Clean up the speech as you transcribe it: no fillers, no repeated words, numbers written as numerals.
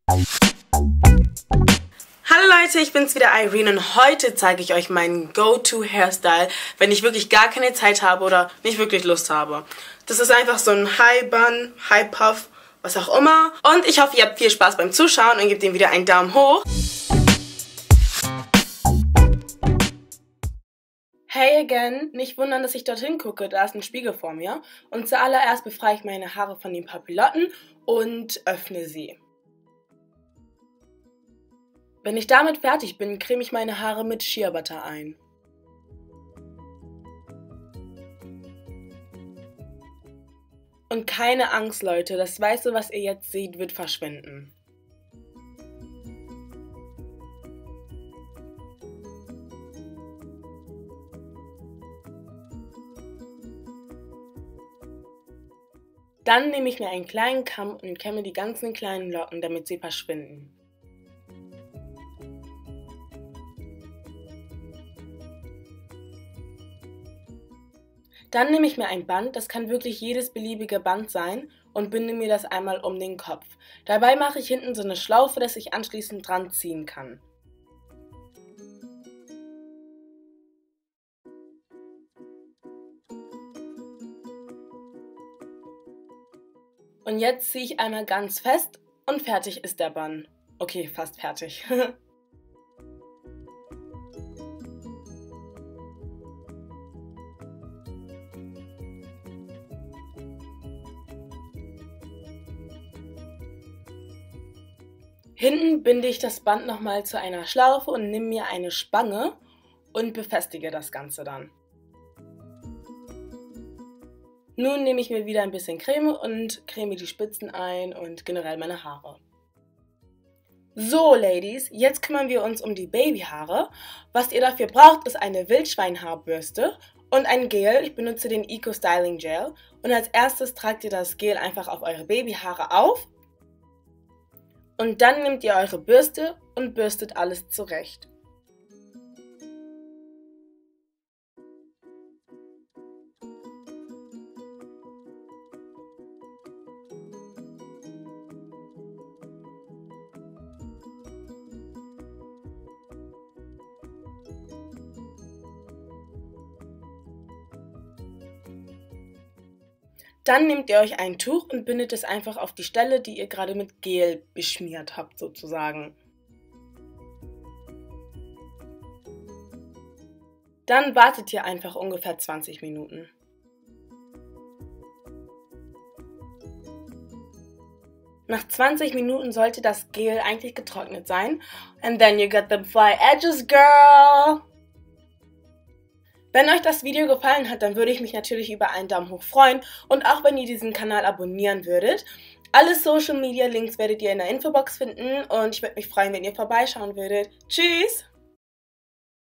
Hallo Leute, ich bin's wieder Irene und heute zeige ich euch meinen Go-To-Hairstyle, wenn ich wirklich gar keine Zeit habe oder nicht wirklich Lust habe. Das ist einfach so ein High-Bun, High-Puff, was auch immer. Und ich hoffe, ihr habt viel Spaß beim Zuschauen und gebt dem wieder einen Daumen hoch. Hey again, nicht wundern, dass ich dorthin gucke, da ist ein Spiegel vor mir. Und zuallererst befreie ich meine Haare von den Papillotten und öffne sie. Wenn ich damit fertig bin, creme ich meine Haare mit Shea Butter ein. Und keine Angst, Leute, das Weiße, was ihr jetzt seht, wird verschwinden. Dann nehme ich mir einen kleinen Kamm und kämme die ganzen kleinen Locken, damit sie verschwinden. Dann nehme ich mir ein Band, das kann wirklich jedes beliebige Band sein, und binde mir das einmal um den Kopf. Dabei mache ich hinten so eine Schlaufe, dass ich anschließend dran ziehen kann. Und jetzt ziehe ich einmal ganz fest und fertig ist der Bun. Okay, fast fertig. Hinten binde ich das Band nochmal zu einer Schlaufe und nehme mir eine Spange und befestige das Ganze dann. Nun nehme ich mir wieder ein bisschen Creme und creme die Spitzen ein und generell meine Haare. So, Ladies, jetzt kümmern wir uns um die Babyhaare. Was ihr dafür braucht, ist eine Wildschweinhaarbürste und ein Gel. Ich benutze den Eco Styling Gel. Und als erstes tragt ihr das Gel einfach auf eure Babyhaare auf. Und dann nehmt ihr eure Bürste und bürstet alles zurecht. Dann nehmt ihr euch ein Tuch und bindet es einfach auf die Stelle, die ihr gerade mit Gel beschmiert habt, sozusagen. Dann wartet ihr einfach ungefähr 20 Minuten. Nach 20 Minuten sollte das Gel eigentlich getrocknet sein. And then you get them fly edges, girl! Wenn euch das Video gefallen hat, dann würde ich mich natürlich über einen Daumen hoch freuen und auch wenn ihr diesen Kanal abonnieren würdet. Alle Social Media Links werdet ihr in der Infobox finden und ich würde mich freuen, wenn ihr vorbeischauen würdet. Tschüss!